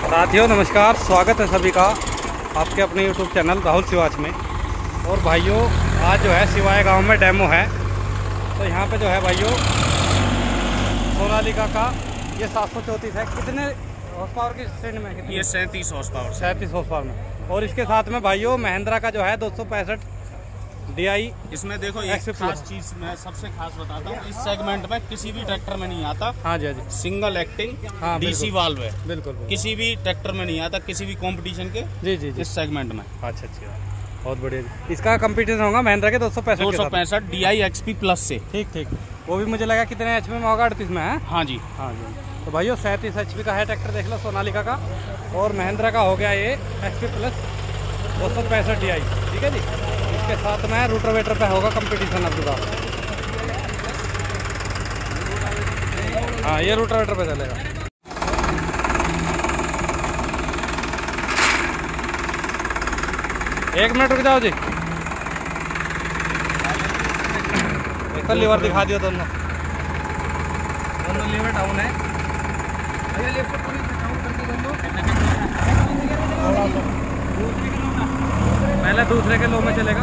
साथियों नमस्कार, स्वागत है सभी का आपके अपने YouTube चैनल राहुल सिवाच में। और भाइयों आज जो है सिवाय गांव में डेमो है, तो यहाँ पे जो है भाइयों सोनालिका का ये 734 है। कितने हॉर्स पावर की श्रेणी में? ये 37 हॉर्स पावर, 37 हॉर्स पावर में। और इसके साथ में भाइयों महिंद्रा का जो है 265 DI। इसमें देखो एक खास चीज मैं सबसे खास बताता हूँ, इस सेगमेंट में किसी भी ट्रैक्टर में नहीं आता। हाँ जी, हाँ जी। सिंगल एक्टिंग हाँ, DC वाल्व है, बिल्कुल। किसी भी ट्रैक्टर में नहीं आता, किसी भी कंपटीशन के जी इस सेगमेंट में। अच्छा, बहुत बढ़िया। इसका कंपटीशन होगा महिंद्रा के 265 DI XP प्लस से। ठीक। वो भी मुझे लगा कितने HP में होगा? 38 में है। हाँ जी। तो भाइयों 37 HP का है ट्रैक्टर, देख लो सोनालिका का। और महिंद्रा का हो गया ये XP प्लस 265 DI। ठीक है जी। इसके साथ में रोटावेटर पे होगा कंपटीशन अब का। हाँ, ये रोटावेटर पे चलेगा। एक मिनट रुक जाओ जी, एक लीवर दिखा दियो। दोनों लीवर डाउन है। पहले दूसरे के लो में चलेगा।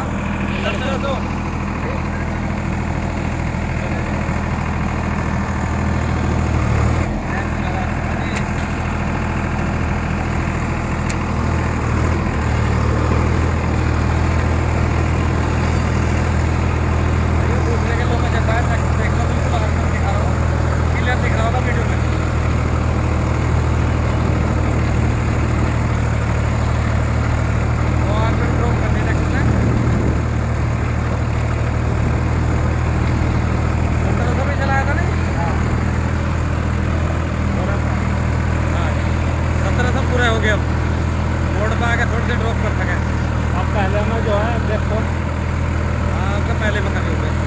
पूरा हो गया, मोड़ पे आके थोड़ी सी ड्रॉप कर सके। अब पहले में जो है देखो, हाँ आपका पहले में कर लोगे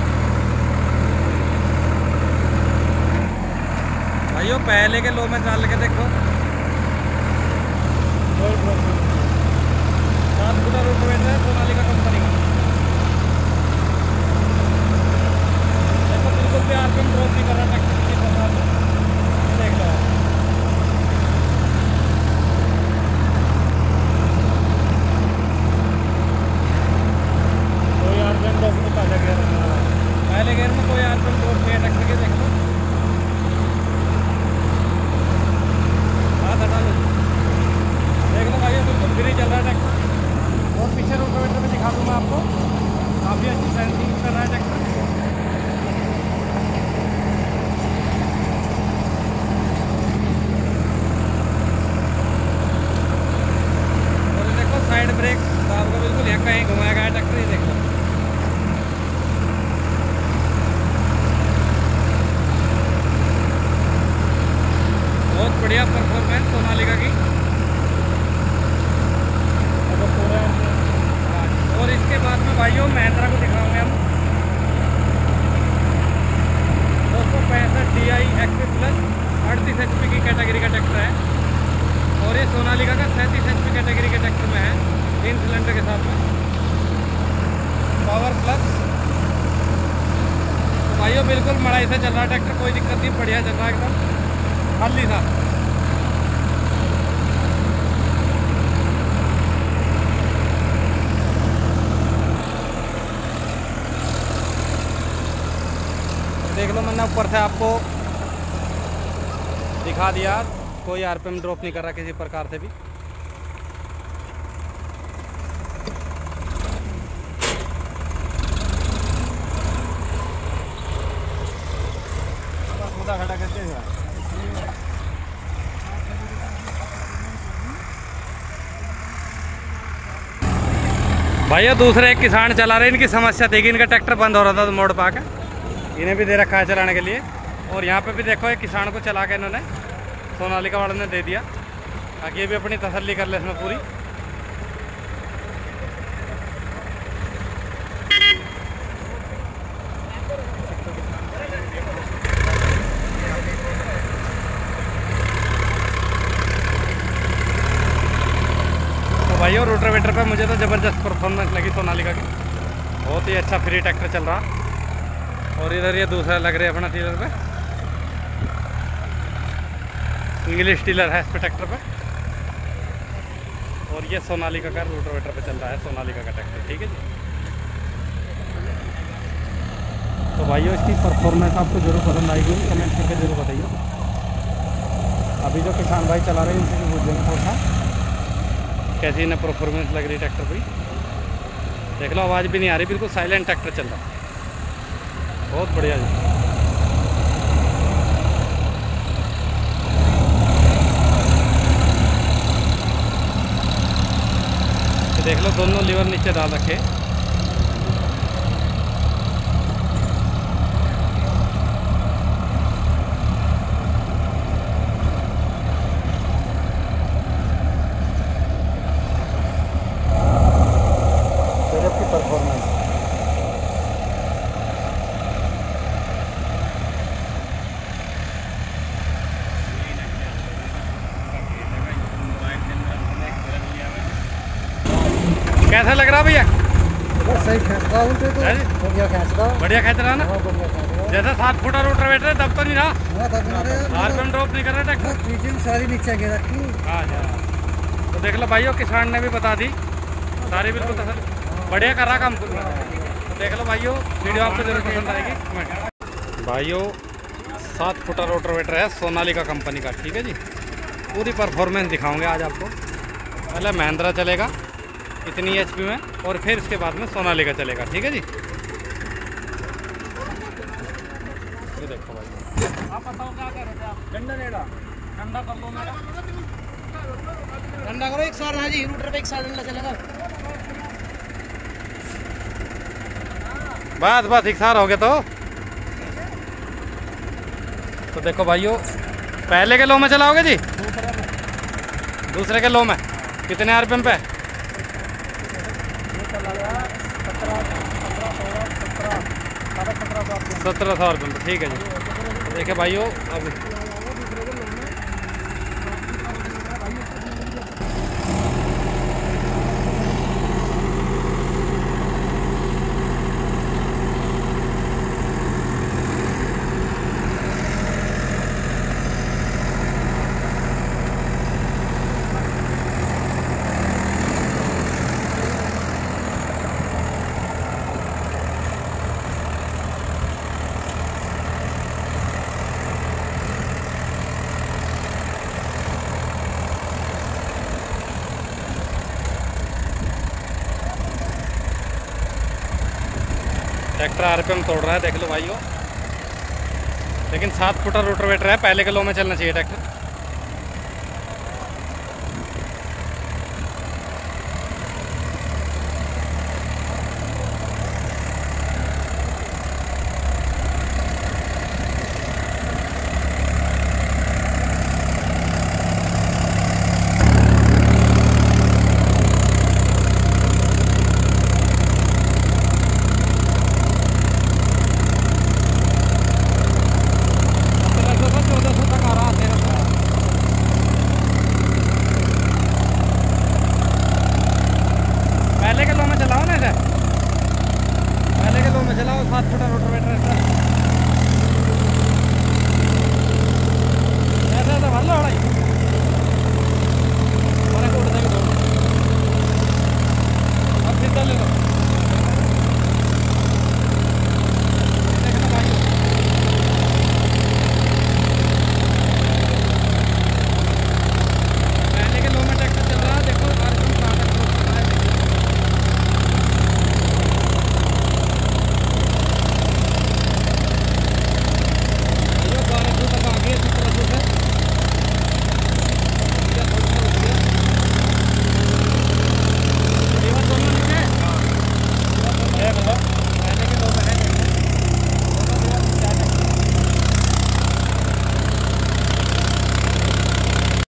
भाइयों। पहले के लो में डाल के देखो, सात फुटा रोटावेटर है सोनालिका कंपनी का। देखो बिल्कुल भी RPM ड्रॉप नहीं कर रहा ट्रैक्टर के साथ, देख लो। पहले गेयर में कोई RPM ड्रॉप नहीं है ट्रैक्टर के, देख लो। हाथ हटा लो, देख लो भाई बिल्कुल फ्री चल रहा है ट्रैक्टर। और पीछे रोटावेटर में दिखा दूँ मैं आपको, काफ़ी अच्छी सेंसिंग कर रहा है ट्रैक्टर। और देखो साइड ब्रेक तो आपको बिल्कुल यहाँ कहीं घुमाएगा है ट्रैक्टर, ये देख लो। बहुत बढ़िया परफॉर्मेंस सोनालिका की। और इसके बाद में भाइयों महिंद्रा को दिखाओगे हम 265 DI XP प्लस 38 HP की कैटेगरी का ट्रैक्टर है। और ये सोनालिका का 37 HP कैटेगरी के ट्रैक्टर में है, 3 सिलेंडर के साथ में पावर प्लस। तो भाइयों बिल्कुल मड़ाई से चल रहा है ट्रैक्टर, कोई दिक्कत नहीं, बढ़िया चल रहा है एकदम खाली था। देख लो, मैंने ऊपर से आपको दिखा दिया, कोई RPM ड्रॉप नहीं कर रहा किसी प्रकार से भी। खड़ा करते हैं भैया। दूसरे एक किसान चला रहे, इनकी समस्या थी कि इनका ट्रैक्टर बंद हो रहा था तो मोड़ पा के इन्हें भी दे रखा है चलाने के लिए। और यहाँ पे भी देखो एक किसान को चला के इन्होंने सोनालिका वाले ने दे दिया, ताकि ये भी अपनी तसल्ली कर ले इसमें पूरी। तो भाइयों रोटावेटर पे मुझे तो ज़बरदस्त परफॉर्मेंस लगी सोनालिका की, बहुत ही अच्छा फ्री ट्रैक्टर चल रहा। और इधर ये दूसरा लग रहा है अपना टीलर पे, इंग्लिश टीलर है इस पे ट्रैक्टर पे। और ये सोनालिका का रोटावेटर पे चल रहा है, सोनालिका का ट्रैक्टर। ठीक है जी। तो भाइयों इसकी परफॉर्मेंस आपको जरूर पसंद आएगी, कमेंट करके जरूर बताइए। अभी जो किसान भाई चला रहे हैं उनसे भी पूछ देंगे थोड़ा सा कैसी इन्हें परफॉर्मेंस लग रही है ट्रैक्टर की। देख लो आवाज़ भी नहीं आ रही, बिल्कुल साइलेंट ट्रैक्टर चल रहा है, बहुत बढ़िया जी। तो देख लो दोनों लीवर नीचे डाल रखे। परफॉर्मेंस कैसा लग रहा भैया? सही खींच रहा हूँ तो बढ़िया खींच रहा हूँ। बढ़िया खेच रहा ना? जैसा 7 फुटा रोटावेटर है तब तो नहीं रहा, हाँ आरपीएम ड्रॉप नहीं कर रहा ट्रैक्टर। चीजें सारी नीचे गिर रखी। हाँ जी। तो देख लो भाइयों किसान ने भी बता दी सारी, बिल्कुल बढ़िया कर रहा काम। तो देख लो भाइयों, वीडियो आपको जरूर पसंद आएगी। भाइयों 7 फुटा रोटावेटर है सोनालिका कंपनी का। ठीक है जी। पूरी परफॉर्मेंस दिखाऊंगे आज आपको। पहले महिंद्रा चलेगा इतनी एचपी में, और फिर इसके बाद में सोनालिका चलेगा। ठीक है जी। ये देखो भाई, आप बताओ क्या कर रहे थे आप? ठंडा लेड़ा, ठंडा कर लो मेरा, ठंडा करो एक साथ। हाँ जी, रूटर पे एक साथ ठंडा चलेगा। बस बस एक सार हो गया। तो देखो भाइयों, पहले के लो में चलाओगे जी, दूसरे के लो में कितने आरपीएम पे? 1700 आरपीएम पे। ठीक है जी। देखिए भाइयों, अब ट्रैक्टर आरपीएम तोड़ रहा है, देख लो भाइयों। लेकिन 7 फुटा रोटावेटर है, पहले के लो में चलना चाहिए ट्रैक्टर। पहले के लो में चलाओ ना इसे, पहले के लो में चलाओ। 7 फुटा रोटावेटर ऐसा ऐसा भर लो भाई।